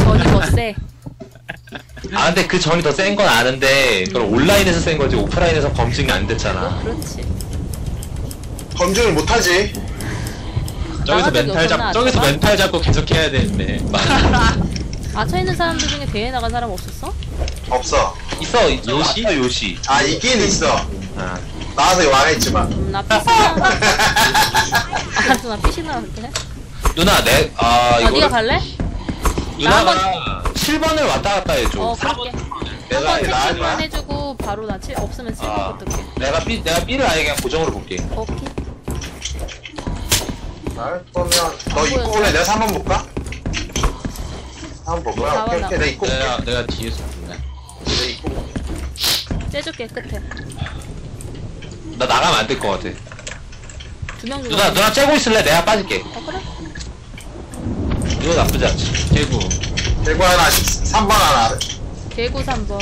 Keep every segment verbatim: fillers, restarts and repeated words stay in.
전이 더 세. 아 근데 그 전이 더 센 건 아는데 그걸 온라인에서 센 거지 오프라인에서 검증이 안 됐잖아. 그렇지. 검증을 못하지. 저기서 나가는 멘탈 게 잡 없구나, 저기서 아빠가? 멘탈 잡고 계속 해야 되는데. 아차 있는 사람들 중에 대회 나간 사람 없었어? 없어. 있어 있어 요시? 맞다, 요시. 아 있긴 있어. 아. 나와서 이거 안 했지만. 음, 나 피시나. 알았어, 나 피시나 할게. 누나 내아 아, 이거 네가 갈래? 누나가 칠 번을 왔다 갔다 해줘. 어, 사 그럴게. 내가 한번 나가지 채팅만 마. 해주고 바로 나 칠, 없으면 칠 아, 번 뜰게. 내가 B 내가 B를 아예 그냥 고정으로 볼게. 오케이. 날 보면 너 입고 올래? 내가 삼 번 볼까? 삼 번 볼 거야? 오케이 오케이 내가 입고 볼게. 내가 내가 뒤에서 볼래. 내가 입고 볼게. 째줄게 끝에. 나 나가면 안 될 것 같아. 두 명 주고. 누나 누나 째고 있을래? 내가 빠질게. 어 그래? 이거 나쁘지 않지. 개구. 대구 하나, 삼 번 하나. 개구 삼 번.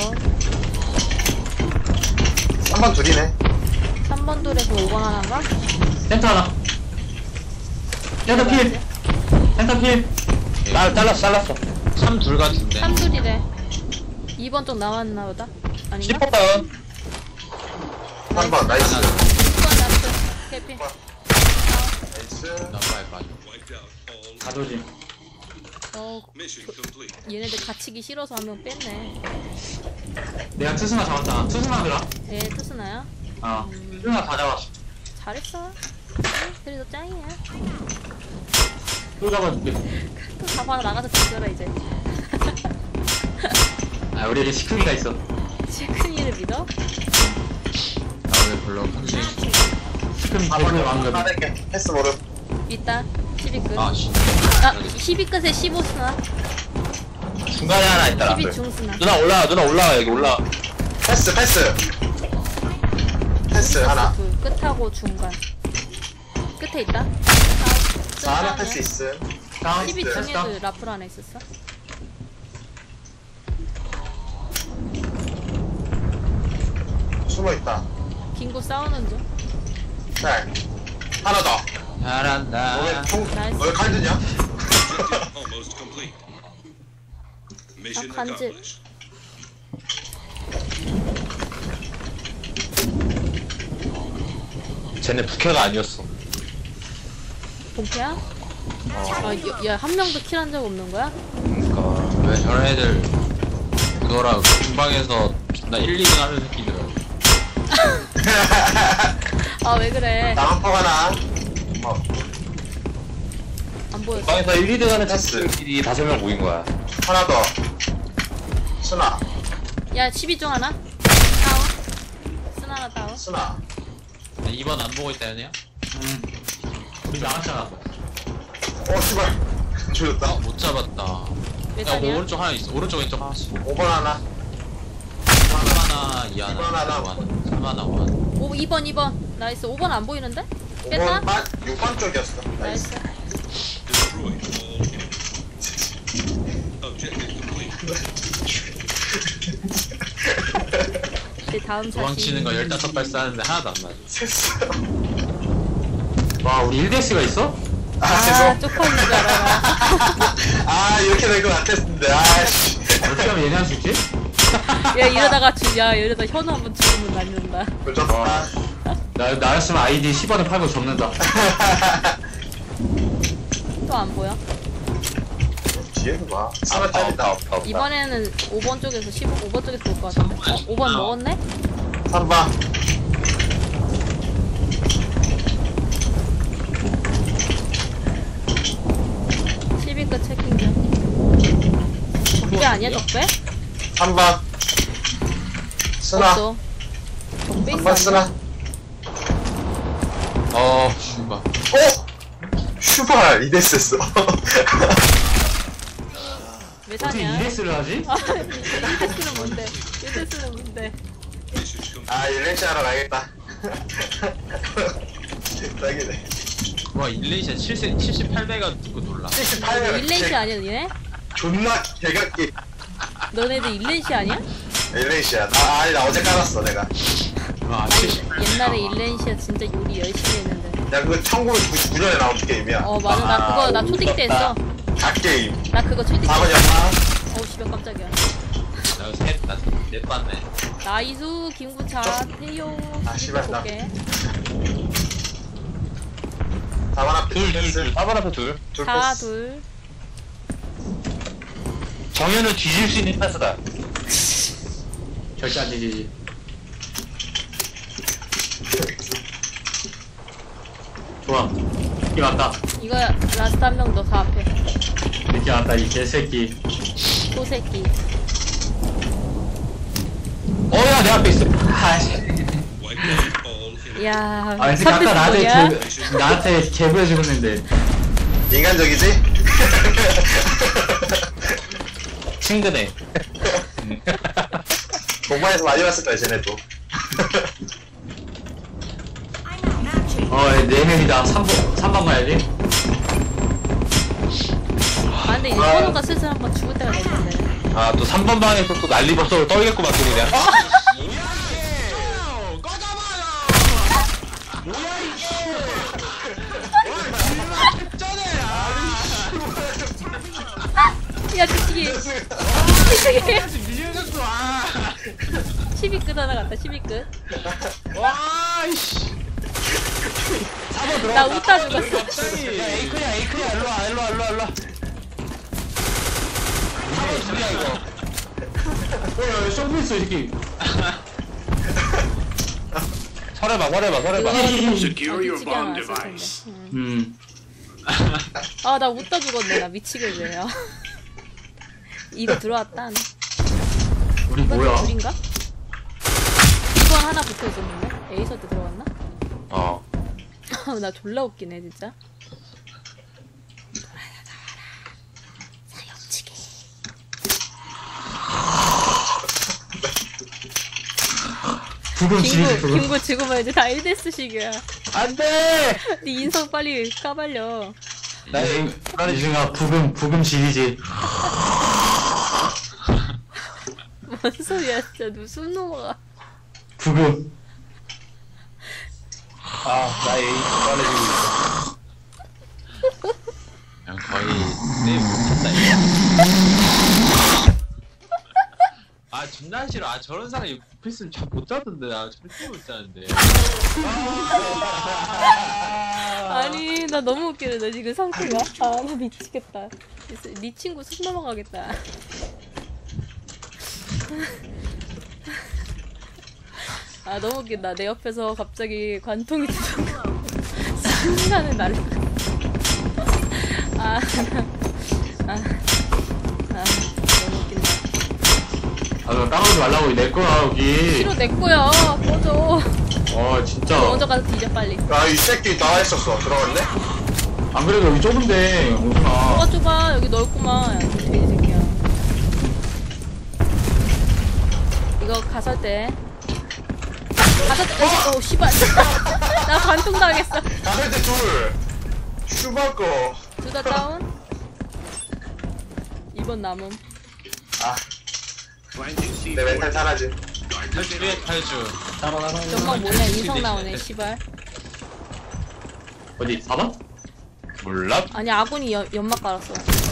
삼 번 둘이네. 삼 번 돌에서 오 번 하나인가? 센터 하나. 센터 필. 센터 필. 나 잘랐어 잘랐어. 삼 둘 같은데. 삼 둘이래. 이 번 쪽 나왔나 보다. 아닌가? 십 다운. 삼 번 나이스. 하나. 이 번 나왔어. 캐피. 나이스. 나빠야 빠져. 가도지. 어, 얘네들 갇히기 싫어서 한 명 뺐네. 내가 투스나 잡았다. 투스나 들어. 예, 투스나야? 어. 투스나 다 잡았어. 잘했어. 그래도 짱이야. 또 잡아줄게. 또 잡아 나가서 죽여라 이제. 아 우리 이제 시크기가 있어. 시크니를 믿어? 나왜 불러 컨생. 시크미 한 번에 대표 왕금. 왕금. 하늘게. 패스 모름. 있다. 십이 끝. 아 씨. 아, 십이 끝에 십오 스나. 중간에 하나 있더라. 십이 중 스나. 누나 올라와 누나 올라와 여기 올라와. 패스 패스. 패스 하나. 둘, 끝하고 중간. 끝에 있다. 자 하나 패스 있음. 다운. 십이 패스. 중에도 라플 하나 있었어. 숨어 있다. 긴고 싸우는 중. 잘. 하나 더. 잘한다. 너왜 총? 나이스. 너왜 칼드냐? Almost complete. Mission 아, 간지. accomplished. 쟤네 부캐가 아니었어. 본캐야? 아, 야, 한 명도 킬한 적 없는 거야? 그러니까. 왜 저런 애들 그거라 중방에서 나 일, 이 등 하는 새끼들. 아, 왜 그래? 나만폭 하나. 어. 안 보였어. 방에서 일, 이 등 하는 패스. 테스트끼리 다섯 명 모인 거야. 하나 더. 순아. 야, 십이 중 하나? 다운. 스나 하나 다운. 순아. 이 번 안 보고 있다 얘네야? 응. 우리 나갔잖아. 어 씨발. 죽였다. 아 못 잡았다. 몇 야 살이야? 뭐 오른쪽 하나 있어. 오른쪽 왼쪽 하나 있어. 오 번 하나. 삼 하나, 이 하나, 이 번 하나. 오 하나, 삼 하나, 오 하나. 오, 이 번, 이 번. 나이스. 오 번 안 보이는데? 오 뺐나? 번 만 육 번 쪽이었어. 나이스. 나이스. Destroy all enemies. Objective complete. 내 다음 샷이. 도망치는 거 열다섯 발 쐈는데 하나도 안 맞아. 셌어. 와 우리 일 대스가 있어? 아 아, 죄송. 쪽팔린 줄 알아. 아 이렇게 될 것 같았는데. 아씨. 어떻게 하면 얘네 할 수 있지? 야, 이러다가 주, 야, 이러다 현우 한번 죽으면 낫는다. 불졌다. 나 나였으면 아이디 십 원에 팔고 접는다. 또 안 보여? 뒤에도 봐. 하나 없다 짜리다. 없다 없다. 이번에는 오 번 쪽에서 십오, 오 번 쪽에서 볼 것 같은데. 어, 오 번 먹었네? 삼 번. 십이 끝 체킹 중. 적배 아니야, 적배? 삼 번. 순아. 없어. 적배 삼 있어. 번 아니야? 순아. 어, 슈바. 어? 슈발 이 대스 했어. 왜 어떻게 사냐? 이 대스를 하지? 아, 이 대스는 뭔데? 이 대스는 뭔데? Mission complete. 아 일렉시 하러 가야겠다. 딱이네. 와, 일레이션 칠십팔 배가 듣고 놀라. 칠십팔 명. 일렌시 아니야, 너네? 존나 개각기. 너네들 일렌시 아니야? 일렉시야. 아 아니 나 어제 깔았어 내가. 와, 칠십팔 배. 옛날에 일렌시야 진짜 요리 열심히 했는데. 야 그거 천구백구십구 년에 나온 게임이야. 어, 맞아. 나 그거, 나 초딩 때 했어. 갓 게임. 나 그거 초딩 때 사 번 했어. 연마. 어우 씨발 깜짝이야. 나셋나넷 봤네. 나이수 김구차 태용. 아, 씨발, 나. 볼게. 사번 앞에 둘, 둘, 펜스. 둘. 사 번 앞에 둘. 둘 사 포스. 둘. 정현은 뒤질 수 있는 패스다. 절대 안 되지. 좋아. 느낌 왔다. 이거 라스트 한 명 더 사 앞에. 느낌 왔다, 이 개새끼. 소새끼. 어야 내 앞에 있어. 아씨. Wipe out all in. 야. 아, 근데 아까 나한테 개, 나한테 개부해 죽었는데. 인간적이지? 친근해. 공방에서 많이 봤을 거야, 쟤네도. 어, 네 명이다. 삼 번, 삼 번 가야지. 아 근데 이제 선우가 슬슬 한번 죽을 때가 됐는데. 아 또 삼 번 방에서 또 난리버섯으로 떨겠구만 또 그냥. 야 뒤치기. 뒤치기. 십이 끝 하나 갔다. 십이 끝. 와이씨. 나 웃다 죽었어. 야 에이클이야 에이클이야 일로와 일로와 일로와 일로와. 사 번 둘이야 이거. 어, 야, 쇼부 있어, 이 새끼. 설해봐 설해봐 설해봐. 뒤치기 하나 왔을 텐데. 응. 음. 아 나 웃다 죽었네. 나 미치겠네요. 이거 들어왔다. 우리 이번 뭐야? 둘인가? 이번 하나 붙어 있었는데? 에이서 때 들어갔나? 어. 나 졸라 웃기네 진짜. 사역치기. 부금 지리지, 김구 부금. 김구 죽으면 이제 다 일 데스식이야. 안돼. 네 인성 빨리 까발려. 나 이승- 이승아, 부금, 부금 지리지. 뭔 소리야 진짜. 무슨 놈아. 부금. 아나 에이 빨래지고 있어. 그냥 거의 내 못한다 이거. 아 존나 싫어. 아 저런 사람이 패스는 잘 못 잡던데. 나 절대 못 잡는데. 아니 나 너무 웃기네. 나 지금 상태가. 아 나 미치겠다. 네 친구 숨 넘어가겠다. 아 너무 웃긴다. 내 옆에서 갑자기 관통이 들어오고 순간에 날라. 아, 아, 아 너무 웃긴다. 아, 너 까먹지 말라고, 내 거야, 여기. 싫어 내 거야. 꺼져. 어, 진짜. 먼저 가서 뒤져 빨리. 아, 이 새끼 나와 있었어. 들어갔네? 안 그래도 여기 좁은데, 오지마. 뭐가 좁아. 여기 넓구만. 돼지 새끼야. 이거 가설 때. 가설 때. 어, 어 씨발. 나 관통 당했어. 다들 때 둘. 슈발 거. 둘 다 다운. 이번 남음. 아. 내 멘탈 사라지. 탈주에 탈주. 연막 뭐냐 인성 나오네 씨발. 어디, 사 번? 몰라? 아니 아군이 연, 연막 깔았어.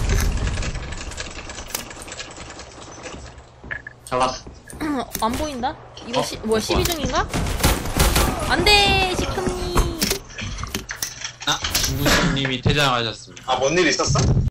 잡았어. 안 보인다? 이거 시, 뭐야 십이 중인가? 안돼 시크니. 아 김구수님이 퇴장하셨습니다. 아, 뭔 일 있었어?